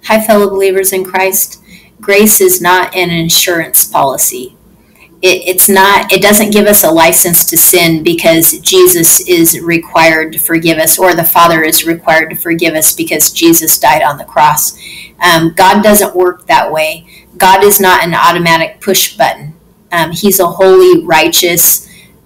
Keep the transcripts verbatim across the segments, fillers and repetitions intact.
Hi, fellow believers in Christ. Grace is not an insurance policy. It, it's not, it doesn't give us a license to sin because Jesus is required to forgive us, or the Father is required to forgive us because Jesus died on the cross. Um, God doesn't work that way. God is not an automatic push button. Um, he's a holy, righteous,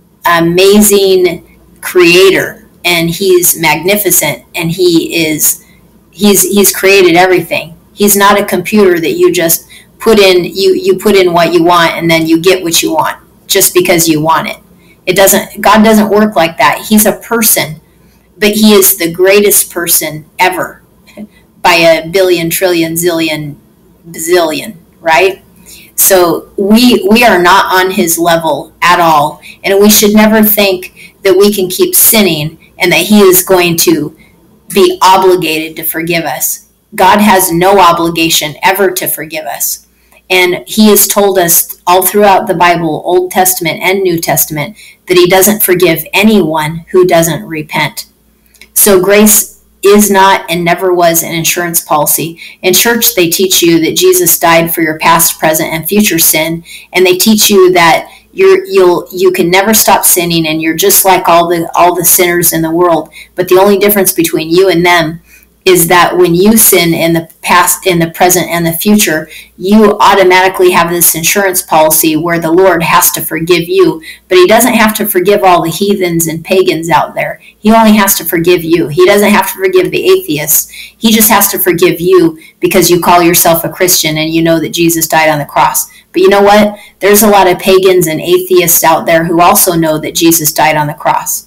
amazing creator, and he's magnificent, and he is, he's, he's created everything. He's not a computer that you just put in, you, you put in what you want and then you get what you want just because you want it. It doesn't, God doesn't work like that. He's a person, but he is the greatest person ever by a billion, trillion, zillion, bazillion, right? So we, we are not on his level at all. And we should never think that we can keep sinning and that he is going to be obligated to forgive us. God has no obligation ever to forgive us. And he has told us all throughout the Bible, Old Testament and New Testament, that he doesn't forgive anyone who doesn't repent. So grace is not and never was an insurance policy. In church, they teach you that Jesus died for your past, present, and future sin. And they teach you that you're, you'll, you can never stop sinning, and you're just like all the, all the sinners in the world. But the only difference between you and them is that when you sin in the past, in the present, and the future, you automatically have this insurance policy where the Lord has to forgive you, but he doesn't have to forgive all the heathens and pagans out there. He only has to forgive you. He doesn't have to forgive the atheists. He just has to forgive you because you call yourself a Christian and you know that Jesus died on the cross. But you know what? There's a lot of pagans and atheists out there who also know that Jesus died on the cross.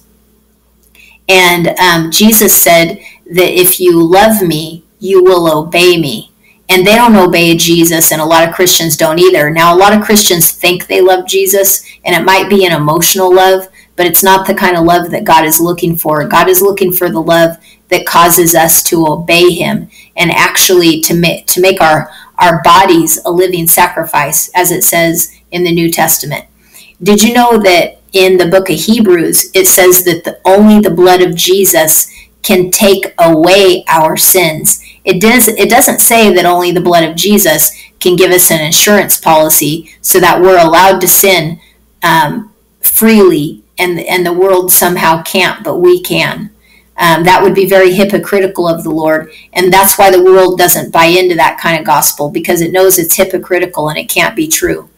And um, Jesus said that if you love me, you will obey me. And they don't obey Jesus, and a lot of Christians don't either. Now, a lot of Christians think they love Jesus, and it might be an emotional love, but it's not the kind of love that God is looking for. God is looking for the love that causes us to obey him and actually to make, to make our, our bodies a living sacrifice, as it says in the New Testament. Did you know that in the book of Hebrews, it says that the, only the blood of Jesus can take away our sins? It does. It doesn't say that only the blood of Jesus can give us an insurance policy so that we're allowed to sin um, freely, and and the world somehow can't, but we can. Um, that would be very hypocritical of the Lord, and that's why the world doesn't buy into that kind of gospel, because it knows it's hypocritical and it can't be true.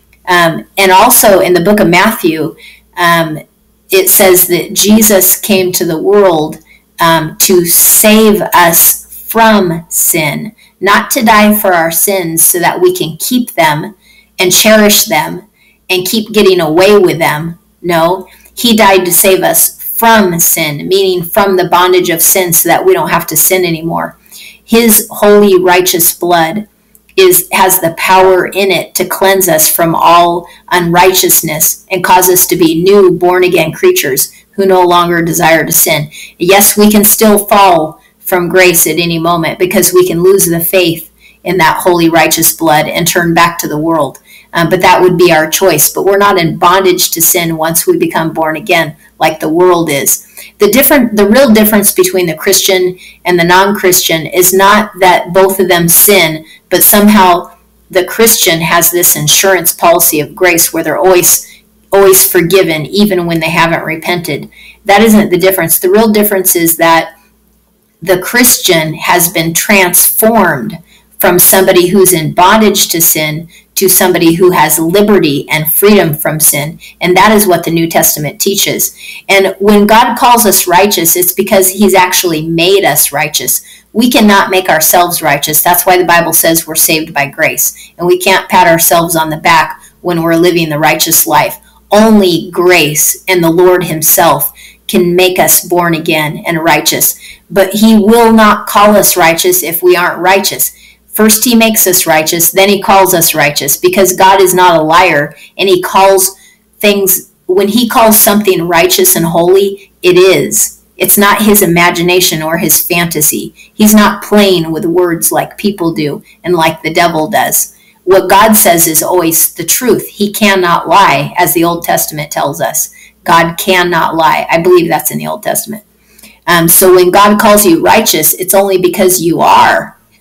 Um, and also in the book of Matthew, um, it says that Jesus came to the world um, to save us from sin, not to die for our sins so that we can keep them and cherish them and keep getting away with them. No, he died to save us from sin, meaning from the bondage of sin, so that we don't have to sin anymore. His holy, righteous blood is has the power in it to cleanse us from all unrighteousness and cause us to be new, born-again creatures who no longer desire to sin. Yes, we can still fall from grace at any moment, because we can lose the faith in that holy, righteous blood and turn back to the world. Um, but that would be our choice. But we're not in bondage to sin once we become born again, like the world is. The different, the real difference between the Christian and the non-Christian is not that both of them sin, but somehow the Christian has this insurance policy of grace where they're always, always forgiven, even when they haven't repented. That isn't the difference. The real difference is that the Christian has been transformed from somebody who's in bondage to sin to somebody who has liberty and freedom from sin. And that is what the New Testament teaches. And when God calls us righteous, it's because he's actually made us righteous. We cannot make ourselves righteous. That's why the Bible says we're saved by grace. And we can't pat ourselves on the back when we're living the righteous life. Only grace and the Lord himself can make us born again and righteous. But he will not call us righteous if we aren't righteous. First he makes us righteous, then he calls us righteous, because God is not a liar, and he calls things, when he calls something righteous and holy, it is. It's not his imagination or his fantasy. He's not playing with words like people do and like the devil does. What God says is always the truth. He cannot lie, as the Old Testament tells us. God cannot lie. I believe that's in the Old Testament. Um, so when God calls you righteous, it's only because you are.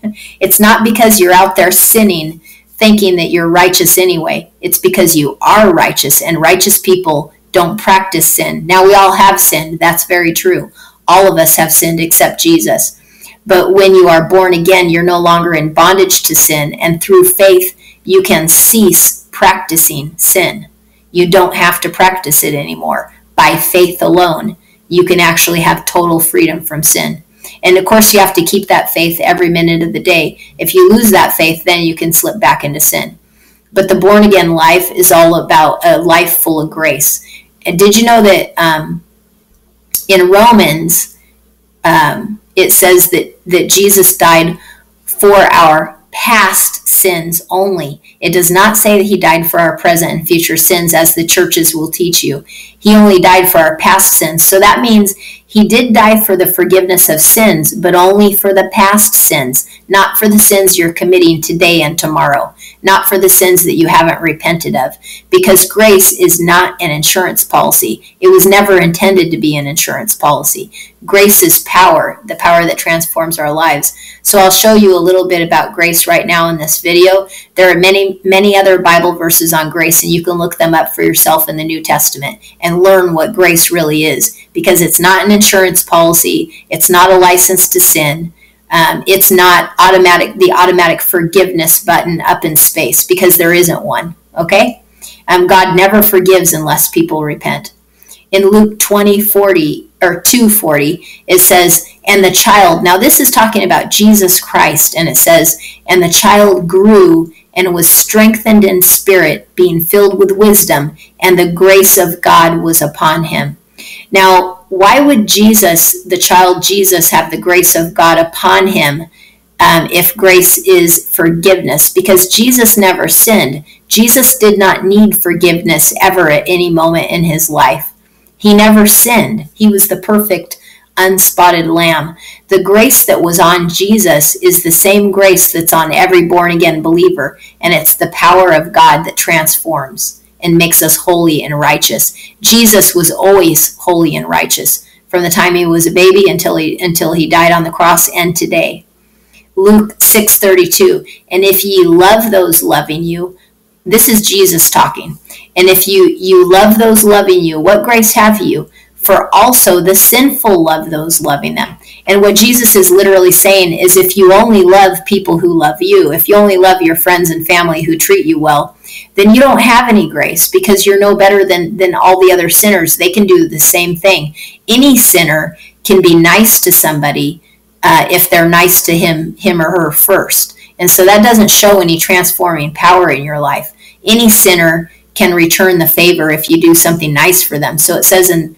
It's not because you're out there sinning, thinking that you're righteous anyway. It's because you are righteous, and righteous people don't practice sin. Now, we all have sinned. That's very true. All of us have sinned except Jesus. But when you are born again, you're no longer in bondage to sin, and through faith, you can cease practicing sin. You don't have to practice it anymore. By faith alone, you can actually have total freedom from sin. And of course, you have to keep that faith every minute of the day. If you lose that faith, then you can slip back into sin. But the born again life is all about a life full of grace. And did you know that um, in Romans, um, it says that, that Jesus died for our past sins only. It does not say that he died for our present and future sins, as the churches will teach you. He only died for our past sins. So that means he did die for the forgiveness of sins, but only for the past sins, not for the sins you're committing today and tomorrow, not for the sins that you haven't repented of, because grace is not an insurance policy. It was never intended to be an insurance policy. Grace is power, the power that transforms our lives. So I'll show you a little bit about grace right now in this video. There are many, many other Bible verses on grace, and you can look them up for yourself in the New Testament and learn what grace really is, because it's not an insurance policy. It's not a license to sin. Um, it's not automatic, the automatic forgiveness button up in space, because there isn't one. Okay? Um, God never forgives unless people repent. In Luke twenty forty or two forty, it says, and the child, now this is talking about Jesus Christ, and it says, and the child grew and was strengthened in spirit, being filled with wisdom, and the grace of God was upon him. Now, why would Jesus, the child Jesus, have the grace of God upon him um, if grace is forgiveness? Because Jesus never sinned. Jesus did not need forgiveness ever at any moment in his life. He never sinned. He was the perfect, unspotted lamb. The grace that was on Jesus is the same grace that's on every born-again believer, and it's the power of God that transforms and makes us holy and righteous. Jesus was always holy and righteous from the time he was a baby until he until he died on the cross, and today. Luke six thirty-two, and if ye love those loving you, this is Jesus talking, and if you, you love those loving you, what grace have you? For also the sinful love those loving them. And what Jesus is literally saying is, if you only love people who love you, if you only love your friends and family who treat you well, then you don't have any grace, because you're no better than, than all the other sinners. They can do the same thing. Any sinner can be nice to somebody uh, if they're nice to him, him or her first. And so that doesn't show any transforming power in your life. Any sinner can return the favor if you do something nice for them. So it says in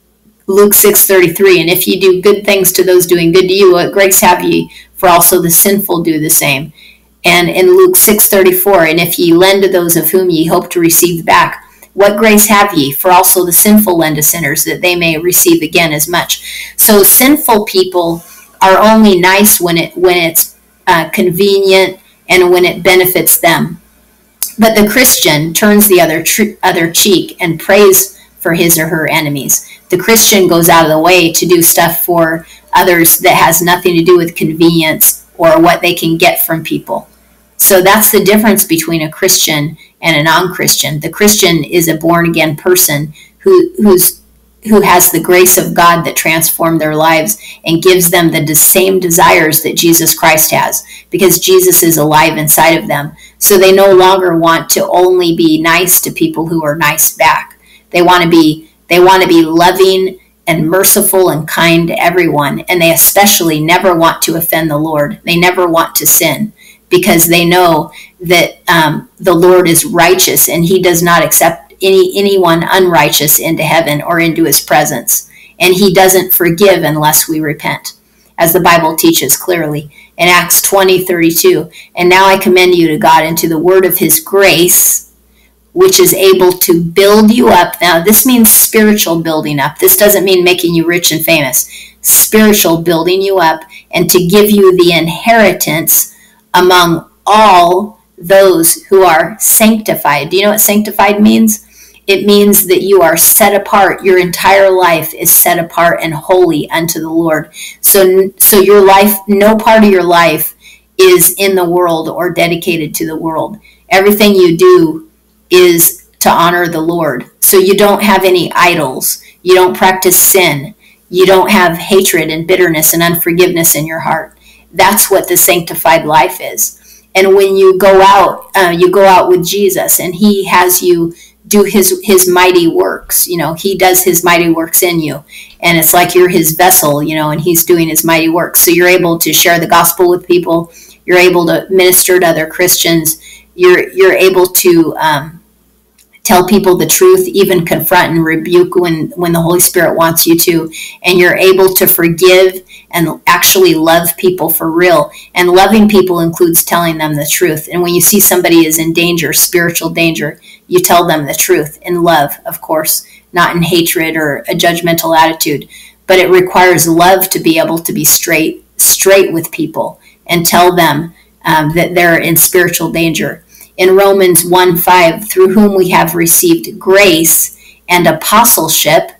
Luke six thirty-three, and if ye do good things to those doing good to you, what grace have ye? For also the sinful do the same. And in Luke six thirty-four, and if ye lend to those of whom ye hope to receive back, what grace have ye? For also the sinful lend to sinners, that they may receive again as much. So sinful people are only nice when it when it's uh, convenient and when it benefits them. But the Christian turns the other tr- other cheek and prays for his or her enemies. The Christian goes out of the way to do stuff for others that has nothing to do with convenience or what they can get from people. So that's the difference between a Christian and a non-Christian. The Christian is a born-again person who who's who has the grace of God that transformed their lives and gives them the same desires that Jesus Christ has, because Jesus is alive inside of them. So they no longer want to only be nice to people who are nice back. They want to be they want to be loving and merciful and kind to everyone, and they especially never want to offend the Lord. They never want to sin, because they know that um, the Lord is righteous, and he does not accept any anyone unrighteous into heaven or into his presence. And he doesn't forgive unless we repent, as the Bible teaches clearly in Acts twenty thirty-two. And now I commend you to God and to the word of his grace, which is able to build you up. Now, this means spiritual building up. This doesn't mean making you rich and famous. Spiritual building you up, and to give you the inheritance among all those who are sanctified. Do you know what sanctified means? It means that you are set apart. Your entire life is set apart and holy unto the Lord. So, so your life, no part of your life is in the world or dedicated to the world. Everything you do is to honor the Lord. So you don't have any idols. You don't practice sin. You don't have hatred and bitterness and unforgiveness in your heart. That's what the sanctified life is. And when you go out, uh, you go out with Jesus, and he has you do his his mighty works. You know, he does his mighty works in you, and it's like you're his vessel, you know, and he's doing his mighty works. So you're able to share the gospel with people. You're able to minister to other Christians. You're you're able to um, tell people the truth, even confront and rebuke when when the Holy Spirit wants you to, and you're able to forgive and actually love people for real. And loving people includes telling them the truth. And when you see somebody is in danger, spiritual danger, you tell them the truth in love, of course, not in hatred or a judgmental attitude. But it requires love to be able to be straight, straight with people and tell them um, that they're in spiritual danger. In Romans one five, through whom we have received grace and apostleship.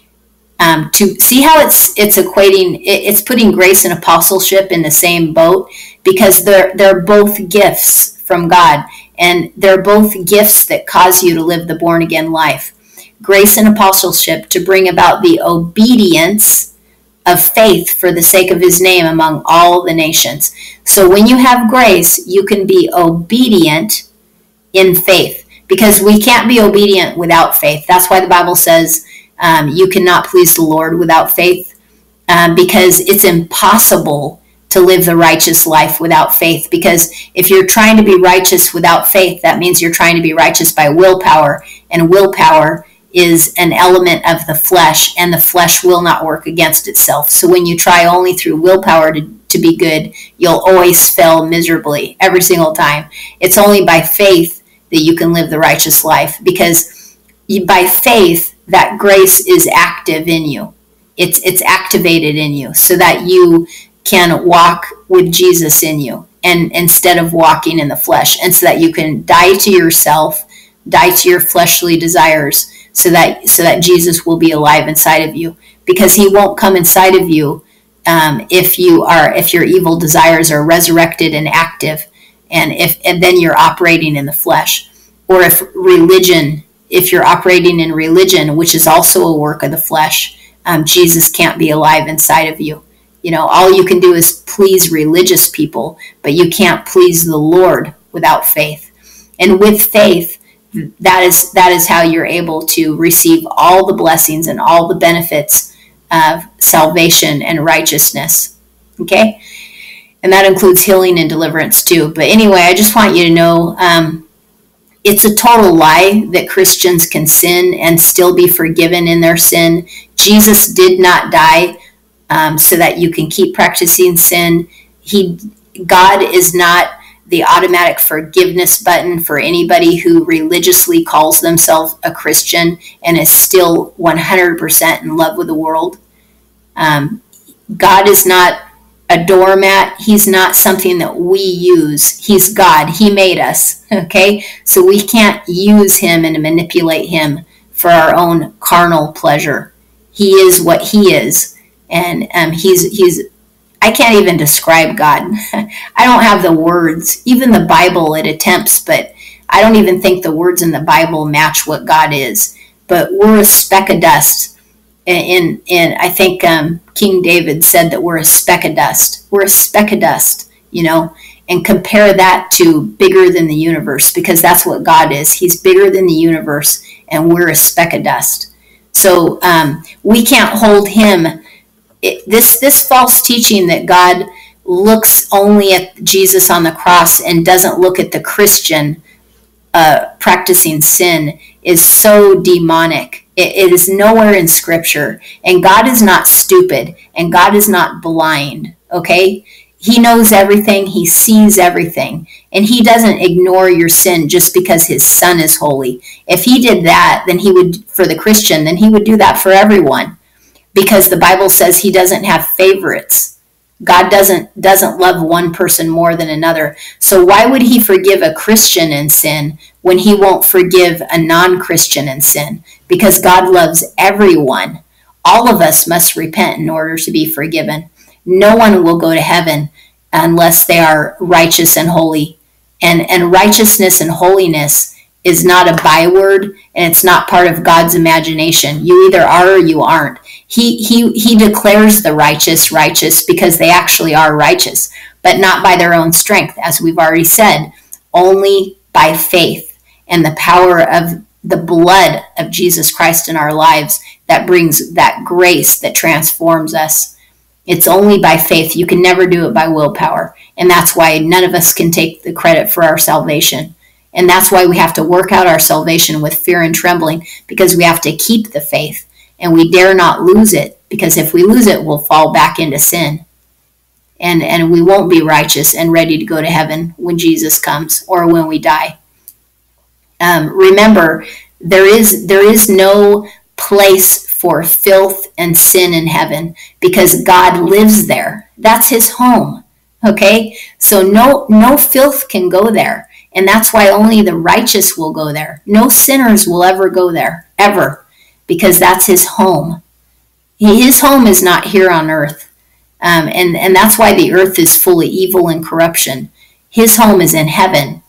Um, to see how it's it's equating, it's putting grace and apostleship in the same boat, because they're they're both gifts from God, and they're both gifts that cause you to live the born again life. Grace and apostleship to bring about the obedience of faith for the sake of his name among all the nations. So when you have grace, you can be obedient in faith, because we can't be obedient without faith. That's why the Bible says, Um, you cannot please the Lord without faith, um, because it's impossible to live the righteous life without faith. Because if you're trying to be righteous without faith, that means you're trying to be righteous by willpower, and willpower is an element of the flesh, and the flesh will not work against itself. So when you try only through willpower to, to be good, you'll always fail miserably every single time. It's only by faith that you can live the righteous life, because you, by faith, that grace is active in you. It's it's activated in you so that you can walk with Jesus in you, and instead of walking in the flesh, and so that you can die to yourself, die to your fleshly desires, so that so that Jesus will be alive inside of you, because he won't come inside of you um, if you are if your evil desires are resurrected and active, and if and then you're operating in the flesh, or if religion. If you're operating in religion, which is also a work of the flesh, um, Jesus can't be alive inside of you. You know, all you can do is please religious people, but you can't please the Lord without faith. And with faith, that is that is how you're able to receive all the blessings and all the benefits of salvation and righteousness. Okay? And that includes healing and deliverance too. But anyway, I just want you to know, um, it's a total lie that Christians can sin and still be forgiven in their sin. Jesus did not die um, so that you can keep practicing sin. He, God is not the automatic forgiveness button for anybody who religiously calls themselves a Christian and is still one hundred percent in love with the world. Um, God is not a doormat. He's not something that we use. He's God. He made us. Okay? So we can't use him and manipulate him for our own carnal pleasure. He is what he is. And um, he's, he's, I can't even describe God. I don't have the words. Even the Bible, it attempts, but I don't even think the words in the Bible match what God is. But we're a speck of dust. In, in I think um, King David said that we're a speck of dust. We're a speck of dust, you know, and compare that to bigger than the universe, because that's what God is. He's bigger than the universe, and we're a speck of dust. So um, we can't hold him. It, this this false teaching that God looks only at Jesus on the cross and doesn't look at the Christian uh, practicing sin is so demonic. It, it is nowhere in Scripture. And God is not stupid, and God is not blind, okay? He knows everything. He sees everything. And he doesn't ignore your sin just because his son is holy. If he did that, then he would, for the Christian, then he would do that for everyone. Because the Bible says he doesn't have favorites. God doesn't doesn't love one person more than another. So why would he forgive a Christian in sin when he won't forgive a non-Christian in sin? Because God loves everyone. All of us must repent in order to be forgiven. No one will go to heaven unless they are righteous and holy. And, and righteousness and holiness is not a byword, and it's not part of God's imagination. You either are or you aren't. He, he, he declares the righteous righteous because they actually are righteous, but not by their own strength, as we've already said, only by faith and the power of the blood of Jesus Christ in our lives that brings that grace that transforms us. It's only by faith. You can never do it by willpower. And that's why none of us can take the credit for our salvation. And that's why we have to work out our salvation with fear and trembling, because we have to keep the faith and we dare not lose it, because if we lose it, we'll fall back into sin. And, and we won't be righteous and ready to go to heaven when Jesus comes or when we die. Um, remember, there is there is no place for filth and sin in heaven, because God lives there. That's his home. Okay? So no no filth can go there. And that's why only the righteous will go there. No sinners will ever go there, ever, because that's his home. His home is not here on earth. Um, and, and that's why the earth is full of evil and corruption. His home is in heaven.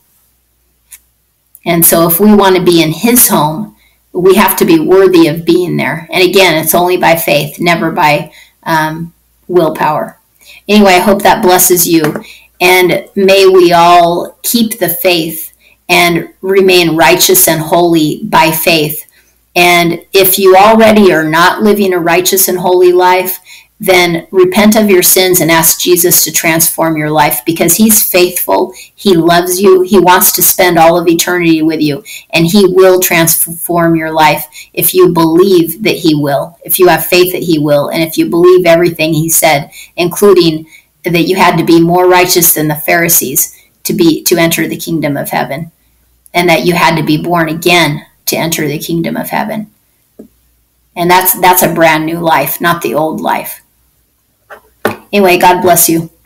And so if we want to be in his home, we have to be worthy of being there. And again, it's only by faith, never by um, willpower. Anyway, I hope that blesses you. And may we all keep the faith and remain righteous and holy by faith. And if you already are not living a righteous and holy life, then repent of your sins and ask Jesus to transform your life, because he's faithful. He loves you. He wants to spend all of eternity with you, and he will transform your life if you believe that he will, if you have faith that he will, and if you believe everything he said, including that you had to be more righteous than the Pharisees to be to enter the kingdom of heaven, and that you had to be born again to enter the kingdom of heaven. And that's that's a brand new life, not the old life. Anyway, God bless you.